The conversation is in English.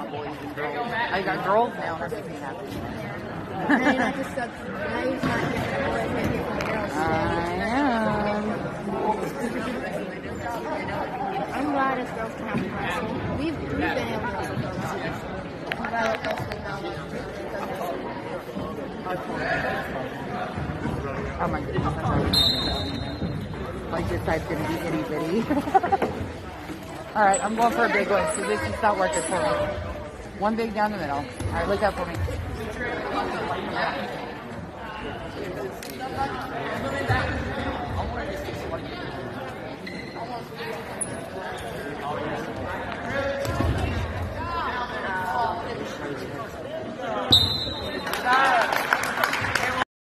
my boys and girls. I got girls now, and that makes me happy. And that just sucks. Now you're not different boys, but different girls. I am. I'm glad us girls can have friends. We've been able to develop us Oh my goodness, that's already like this side's gonna be itty bitty. Alright, I'm going for a big one, so this is not working for me. One big down the middle. Alright, look out for me.